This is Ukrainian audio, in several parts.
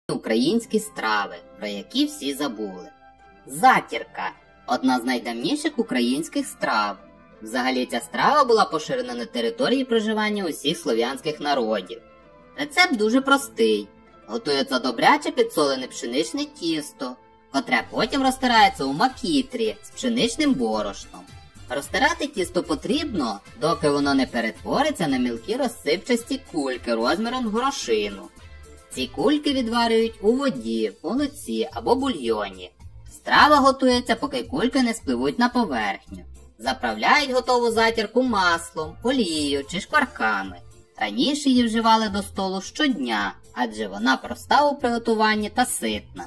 Українські страви, про які всі забули. Затірка – одна з найдавніших українських страв. Взагалі ця страва була поширена на території проживання усіх слов'янських народів. Рецепт дуже простий. Готується добряче підсолене пшеничне тісто, котре потім розтирається у макітрі з пшеничним борошном. Розтирати тісто потрібно, доки воно не перетвориться на мілкі розсипчасті кульки розміром з горошину. Ці кульки відварюють у воді, молоці або бульйоні. Страва готується, поки кульки не спливуть на поверхню. Заправляють готову затірку маслом, олією чи шкварками. Раніше її вживали до столу щодня, адже вона проста у приготуванні та ситна.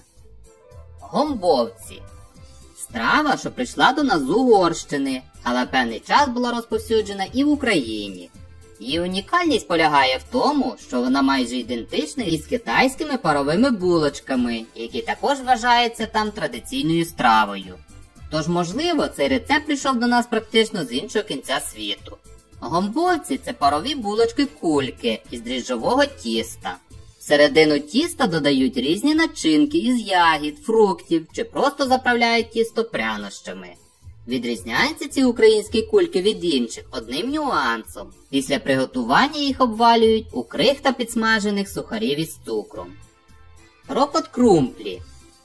Гомбовці – страва, що прийшла до нас з Угорщини, але певний час була розповсюджена і в Україні. Її унікальність полягає в тому, що вона майже ідентична із китайськими паровими булочками, які також вважаються там традиційною стравою. Тож, можливо, цей рецепт прийшов до нас практично з іншого кінця світу. Гомбовці – це парові булочки-кульки із дріжджового тіста. Всередину тіста додають різні начинки із ягід, фруктів чи просто заправляють тісто прянощами. Відрізняються ці українські кульки від інших одним нюансом. Після приготування їх обвалюють у крихта підсмажених сухарів із цукром. Рокот крумплі.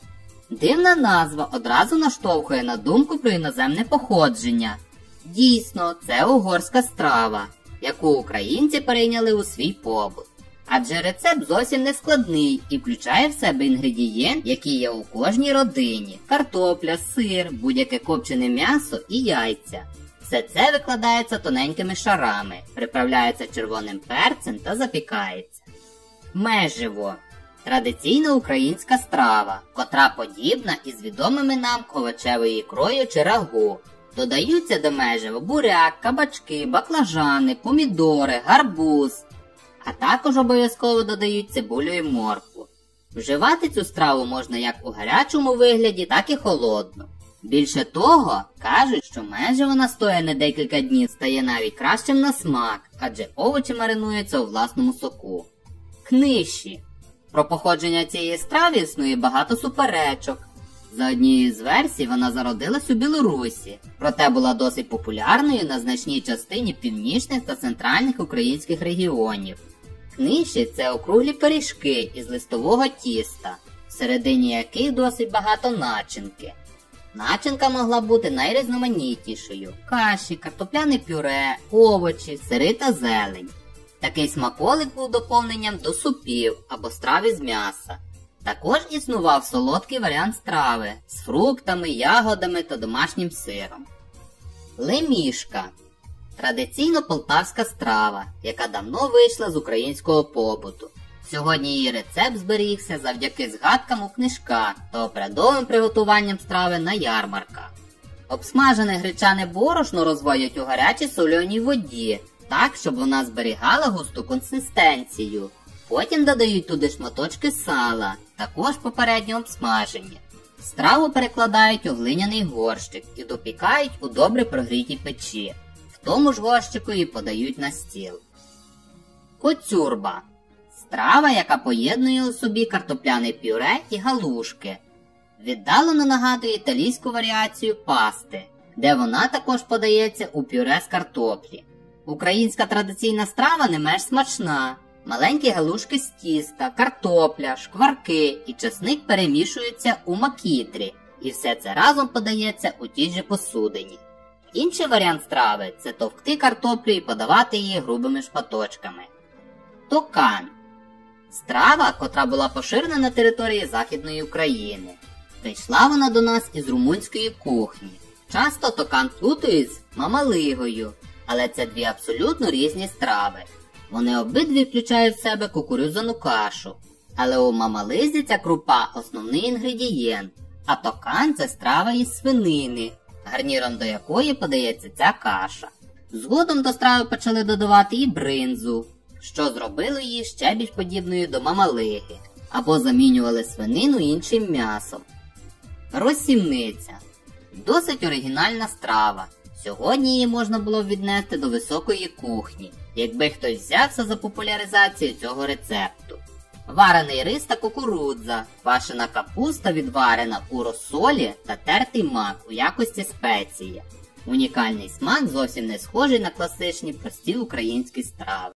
Дивна назва одразу наштовхує на думку про іноземне походження. Дійсно, це угорська страва, яку українці перейняли у свій побут. Адже рецепт зовсім не складний і включає в себе інгредієнт, які є у кожній родині – картопля, сир, будь-яке копчене м'ясо і яйця. Все це викладається тоненькими шарами, приправляється червоним перцем та запікається. Меживо – традиційна українська страва, котра подібна із відомими нам овочевою ікрою чи рагу. Додаються до межива буряк, кабачки, баклажани, помідори, гарбуз. А також обов'язково додають цибулю і моркву. Вживати цю страву можна як у гарячому вигляді, так і холодну. Більше того, кажуть, що меживо настояне декілька днів стає навіть кращим на смак, адже овочі маринуються у власному соку. Книші. Про походження цієї страви існує багато суперечок. За однією з версій вона зародилась у Білорусі, проте була досить популярною на значній частині північних та центральних українських регіонів. Книші – це округлі пиріжки із листового тіста, всередині яких досить багато начинки. Начинка могла бути найрізноманітнішою – каші, картопляне пюре, овочі, сири та зелень. Такий смаколик був доповненням до супів або страв із м'яса. Також існував солодкий варіант страви з фруктами, ягодами та домашнім сиром. Лемішка – традиційно полтавська страва, яка давно вийшла з українського побуту. Сьогодні її рецепт зберігся завдяки згадкам у книжках та обрядовим приготуванням страви на ярмарках. Обсмажене гречане борошно розводять у гарячій соленій воді, так, щоб вона зберігала густу консистенцію. Потім додають туди шматочки сала, також попередньо обсмажені. Страву перекладають у глиняний горщик і допікають у добре прогрітій печі. В тому ж горщику її подають на стіл. Коцюрба – страва, яка поєднує у собі картопляне пюре і галушки. Віддалено нагадує італійську варіацію пасти, де вона також подається у пюре з картоплі. Українська традиційна страва не менш смачна. Маленькі галушки з тіста, картопля, шкварки і чесник перемішуються у макітрі, і все це разом подається у тій же посудині. Інший варіант страви – це товкти картоплю і подавати її грубими шматочками. Токан – страва, котра була поширена на території Західної України. Прийшла вона до нас із румунської кухні. Часто токан плутають з мамалигою, але це дві абсолютно різні страви. Вони обидві включають в себе кукурудзяну кашу, але у мамализі ця крупа – основний інгредієнт, а токан – це страва із свинини, гарніром до якої подається ця каша. Згодом до страви почали додавати і бринзу, що зробило її ще більш подібною до мамалиги, або замінювали свинину іншим м'ясом. Розсівниця – досить оригінальна страва. Сьогодні її можна було б віднести до високої кухні, якби хтось взявся за популяризацію цього рецепту. варений рис та кукурудза, квашена капуста відварена у розсолі та тертий мак у якості спеції. Унікальний смак зовсім не схожий на класичні прості українські страви.